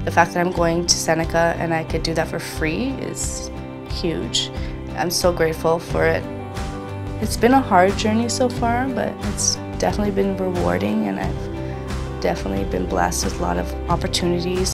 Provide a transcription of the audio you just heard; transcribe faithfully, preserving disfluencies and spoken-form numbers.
The fact that I'm going to Seneca and I could do that for free is huge. I'm so grateful for it. It's been a hard journey so far, but it's definitely been rewarding, and I've definitely been blessed with a lot of opportunities.